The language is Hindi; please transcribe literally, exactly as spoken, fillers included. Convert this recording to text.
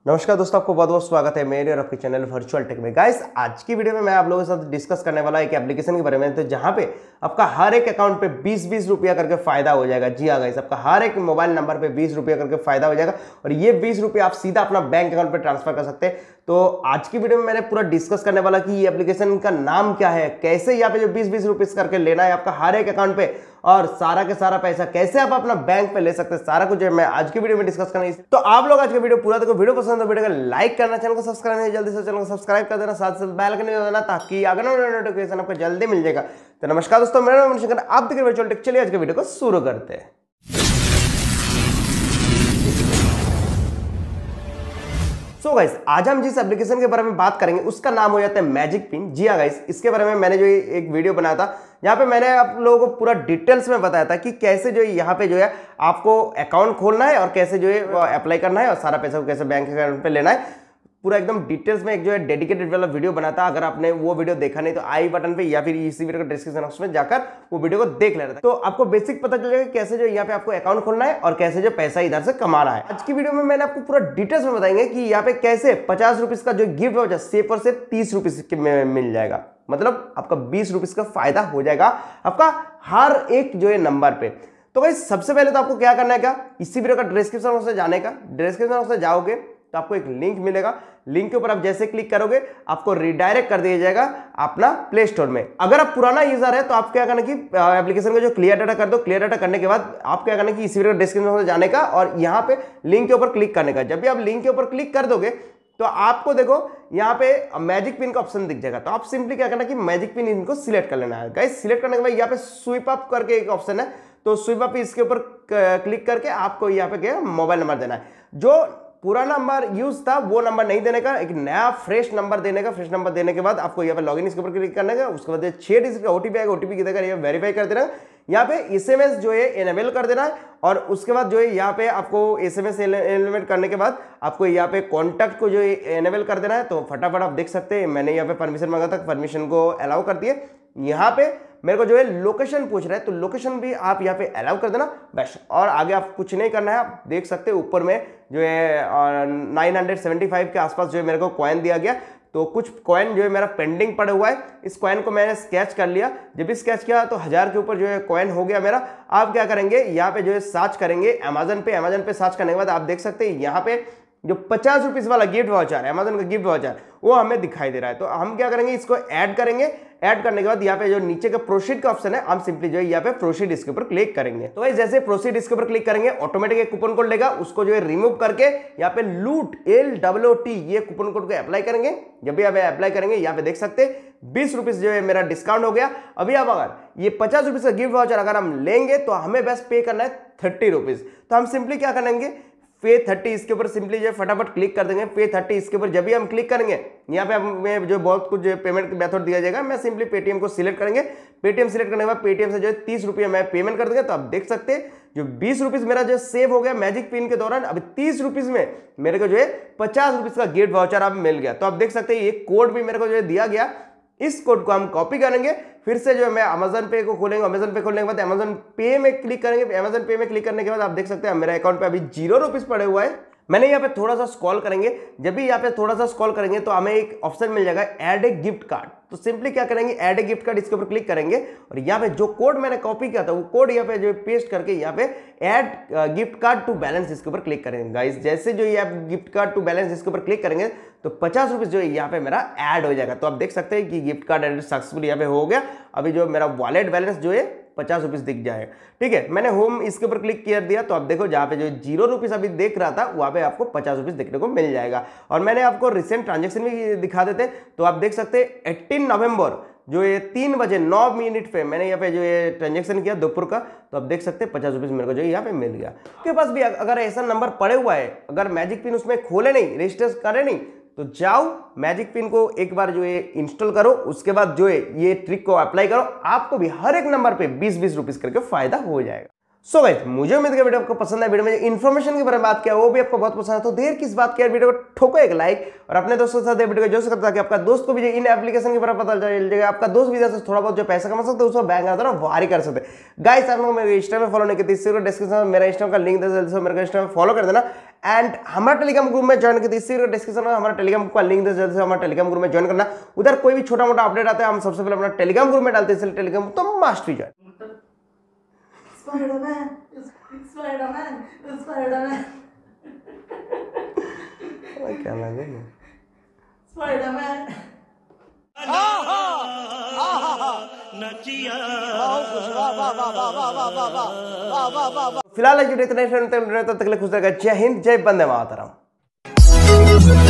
नमस्कार दोस्तों, आपको बहुत बहुत स्वागत है मेरे और आपके चैनल वर्चुअल टेक में। गाइस, आज की वीडियो में मैं आप लोगों के साथ डिस्कस करने वाला एक एप्लीकेशन के बारे में, तो जहां पे आपका हर एक अकाउंट पे बीस बीस रुपया करके फायदा हो जाएगा। जी हाँ गाइस, आपका हर एक मोबाइल नंबर पे बीस रुपया करके फायदा हो जाएगा और ये बीस रुपया आप सीधा अपना बैंक अकाउंट पे ट्रांसफर कर सकते हैं। तो आज की वीडियो में मैंने पूरा डिस्कस करने वाला कि ये एप्लीकेशन का नाम क्या है, कैसे यहाँ पे जो बीस बीस रुपीज करके लेना है आपका हर एक अकाउंट पे, और सारा के सारा पैसा कैसे आप अपना बैंक पे ले सकते हैं, सारा कुछ मैं आज की वीडियो में डिस्कस करना है। तो आप लोग आज का वीडियो पूरा देखो। वीडियो पसंद है वीडियो को लाइक करना, चैनल को सब्सक्राइब नहीं जल्दी से चैनल को सब्सक्राइब कर देना, साथ साथ बेल आइकन दबाना ताकि आगे नोटिफिकेशन आपको जल्दी मिल जाएगा। तो नमस्कार दोस्तों, मेरा नाम मनीष, आप देख रहे हैं वर्चुअल टेक। चलिए आज के वीडियो को शुरू करते हैं। सो गाइस, आज हम जिस एप्लीकेशन के बारे में बात करेंगे उसका नाम हो जाता है मैजिक पिन। जी हाँ गाइस, इसके बारे में मैंने जो एक वीडियो बनाया था यहाँ पे मैंने आप लोगों को पूरा डिटेल्स में बताया था कि कैसे जो है यहाँ पे जो है आपको अकाउंट खोलना है और कैसे जो है अप्लाई करना है और सारा पैसा को कैसे बैंक अकाउंट पे लेना है। पूरा एकदम डिटेल्स में एक जो है डेडिकेटेड वाला वीडियो बना था। अगर आपने वो वीडियो देखा नहीं तो आई बटन पे या फिर इसी वीडियो का डिस्क्रिप्शन बॉक्स में जाकर वो वीडियो को देख लेना था। तो आपको बेसिक पता चल जाएगा कैसे जो यहाँ पे आपको अकाउंट खोलना है और कैसे जो पैसा इधर से कमाना है। आज की वीडियो में मैंने आपको पूरा डिटेल्स में बताएंगे कि यहाँ पे कैसे पचास रुपीज का जो गिफ्ट हो सिर्फ और सिर्फ तीस रुपीज में मिल जाएगा। मतलब आपका बीस रुपीज का फायदा हो जाएगा आपका हर एक जो है नंबर पे। तो भाई सबसे पहले तो आपको क्या करना है, क्या इसी वीडियो का डिस्क्रिप्शन बॉक्स में जाने का, डिस्क्रिप्शन बॉक्स में जाओगे तो आपको एक लिंक मिलेगा। लिंक के ऊपर आप जैसे क्लिक करोगे आपको रिडायरेक्ट कर दिया जाएगा अपना प्ले स्टोर में। अगर आप पुराना यूजर है तो आप क्या करना कि एप्लीकेशन का जो क्लियर डाटा कर दो। क्लियर डाटा करने के बाद आप क्या करना कि इसी वीडियो डिस्क्रिप्शन में जाने का और यहाँ पे लिंक के ऊपर क्लिक करने का। जब भी आप लिंक के ऊपर क्लिक कर दोगे तो आपको देखो यहाँ पे मैजिक पिन का ऑप्शन दिख जाएगा। तो आप सिंपली क्या करना कि मैजिक पिन इनको सिलेक्ट कर लेना है। गाइस, सिलेक्ट करने के बाद यहाँ पे स्वीप अप करके एक ऑप्शन है, तो स्वीप अप इसके ऊपर क्लिक करके आपको यहाँ पे क्या मोबाइल नंबर देना है। जो पुराना नंबर यूज था वो नंबर नहीं देने का, एक नया फ्रेश नंबर देने का। फ्रेश नंबर देने के बाद आपको यहाँ पे लॉगिन इसके ऊपर क्लिक करने का। उसके बाद छह डिजिट का ओटीपी आएगा, ओटीपी देकर ये वेरीफाई कर देना। यहाँ पे एसएमएस जो है एनेबल कर देना है और उसके बाद जो है यहाँ पे आपको एसएमएस एनेबल करने के बाद आपको यहाँ पे कॉन्टैक्ट को जो है एनेबल कर देना है। तो फटाफट आप देख सकते हैं मैंने यहाँ पे परमिशन मांगा था, परमिशन को अलाउ कर दिए। यहाँ पे मेरे को जो है लोकेशन पूछ रहा है तो लोकेशन भी आप यहाँ पे अलाउ कर देना बस। और आगे आप कुछ नहीं करना है। आप देख सकते हैं ऊपर में जो है नाइन हंड्रेड सेवेंटी फाइव के आसपास जो है मेरे को कॉइन दिया गया। तो कुछ कॉइन जो है मेरा पेंडिंग पड़ा हुआ है, इस कॉइन को मैंने स्केच कर लिया। जब भी स्केच किया तो हजार के ऊपर जो है कॉइन हो गया मेरा। आप क्या करेंगे यहाँ पे जो है सर्च करेंगे अमेजन पे। अमेजन पे सर्च करने के बाद आप देख सकते हैं यहाँ पे जो पचास रुपीज वाला गिफ्ट वाउचर है, अमेजन का गिफ्ट वाउचर, वो हमें दिखाई दे रहा है। तो हम क्या करेंगे, इसको ऐड करेंगे। ऐड करने के बाद यहाँ पे जो नीचे का प्रोसीड का ऑप्शन है, हम सिंपली जो है यहाँ पे प्रोसीड इसके ऊपर क्लिक करेंगे। तो जैसे प्रोसीड इसके ऊपर क्लिक करेंगे ऑटोमेटिक एक कूपन कोड लेगा, उसको जो है रिमूव करके यहाँ पे लूट एल डब्ल्यू टी ये कूपन कोड को अप्लाई करेंगे। जब भी आप अप्लाई करेंगे यहाँ पे देख सकते हैं बीस रुपीज जो है मेरा डिस्काउंट हो गया। अभी आप अगर ये पचास रुपीज का गिफ्ट वाउचर अगर हम लेंगे तो हमें बस पे करना है थर्टी रुपीज। तो हम सिंपली क्या करेंगे, पे थर्टी इसके ऊपर सिंपली जो फटाफट क्लिक कर देंगे। पे थर्टी इसके ऊपर जब भी हम क्लिक करेंगे यहाँ पे हमें जो बहुत कुछ जो पेमेंट मेथड दिया जाएगा। मैं सिंपली पेटीएम को सिलेक्ट करेंगे। पेटीएम सिलेक्ट करने के बाद पेटीएम से जो है तीस रुपये मैं पेमेंट कर देंगे। तो आप देख सकते हैं जो बीस रुपीज मेरा जो सेव हो गया मैजिक पिन के दौरान, अभी तीस रुपीज में मेरे को जो है पचास रुपीज का गिफ्ट वाउचर अब मिल गया। तो आप देख सकते हैं ये कोड भी मेरे को जो है दिया गया। इस कोड को हम कॉपी करेंगे, फिर से जो है मैं अमेजन पे को खोलेंगे। अमेजन पे खोलने के बाद अमेजन पे में क्लिक करेंगे। अमेजन पे में क्लिक करने के बाद आप देख सकते हैं मेरे अकाउंट पे अभी जीरो रुपीज पड़े हुआ है। मैंने यहाँ पे थोड़ा सा स्क्रॉल करेंगे। जब भी यहाँ पे थोड़ा सा स्क्रॉल करेंगे तो हमें एक ऑप्शन मिल जाएगा ऐड ए गिफ्ट कार्ड। तो सिंपली क्या करेंगे, ऐड ए गिफ्ट कार्ड इसके ऊपर क्लिक करेंगे और यहाँ पे जो कोड मैंने कॉपी किया था वो कोड यहाँ पे जो पेस्ट करके यहाँ पे add gift card to balance इसके ऊपर क्लिक करेंगे। गाइस, जैसे जो ये गिफ्ट कार्ड टू बैलेंस इसके ऊपर क्लिक करेंगे तो पचास रुपीज जो है यहाँ पे मेरा ऐड हो जाएगा। तो आप देख सकते हैं कि गिफ्ट कार्ड एड सक्सेसफुल यहाँ पे हो गया। अभी जो मेरा वॉलेट बैलेंस जो है पचास रुपीज दिख जाएगा। ठीक है, मैंने होम इसके ऊपर क्लिक कर दिया। तो आप देखो जहाँ पे जो जीरो रुपीज अभी देख रहा था वहाँ पे आपको पचास रुपीज देखने को मिल जाएगा। और मैंने आपको रिसेंट ट्रांजेक्शन भी दिखा देते। तो आप देख सकते हैं अठारह नवंबर जो ये तीन बजे नौ मिनट पे मैंने यहाँ पे जो ये ट्रांजेक्शन किया दोपहर का। तो आप देख सकते हैं पचास रुपीज मेरे को जो यहाँ पे मिल गया। आपके पास भी अगर ऐसा नंबर पड़े हुआ है, अगर मैजिक पिन उसमें खोले नहीं, रजिस्टर करे नहीं, तो जाओ मैजिक पिन को एक बार जो है इंस्टॉल करो। उसके बाद जो है ये ट्रिक को अप्लाई करो, आपको भी हर एक नंबर पे बीस बीस रुपीस करके फायदा हो जाएगा। सो गाइस, मुझे उम्मीद है वीडियो आपको पसंद है। वीडियो में इन्फॉर्मेशन के बारे में बात किया वो भी आपको बहुत पसंद है। तो देर किस बात की, वीडियो को ठोको एक लाइक और अपने दोस्तों के साथ वीडियो को जो सकता ताकि आपका दोस्त को भी इन एप्लीकेशन के बारे में पता चल जाएगा। आपका दोस्त भी जैसे थोड़ा बहुत जो पैसा कमा सकते हैं उसको बैंक आता है वारी कर सकते हैं। गाइस, आप लोग मेरे इंस्टा में फॉलो नहीं करते, डिस्क्रिप्शन में मेरा इंस्टा का लिंक दे, मेरे को इंस्टा में फॉलो कर देना। एंड हमारा टेलीग्राम ग्रुप में ज्वाइन कीजिए, इसी डिस्क्रिप्शन में हमारा टेलीग्राम ग्रुप का लिंक दे, जल्दी से हमारा टेलीग्राम ग्रुप में ज्वाइन करना। उधर कोई भी छोटा मोटा अपडेट आता है हम सबसे पहले अपना टेलीग्राम ग्रुप में डालते हैं, इसलिए टेलीग्राम तो मस्ट भी ज्वाइन। स्पाइडरमैन, स्पाइडरमैन, स्पाइडरमैन, क्या लगे स्पाइडरमैन। फिलहाल इतना ही, तब तक खुश रहेगा। जय हिंद, जय वंदे मातरम।